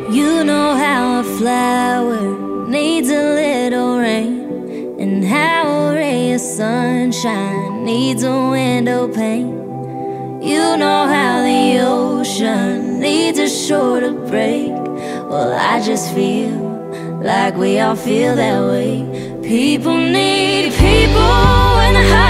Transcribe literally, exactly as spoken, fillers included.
You know how a flower needs a little rain, and how a ray of sunshine needs a window pane. You know how the ocean needs a shore to break. Well, I just feel like we all feel that way. People need people when the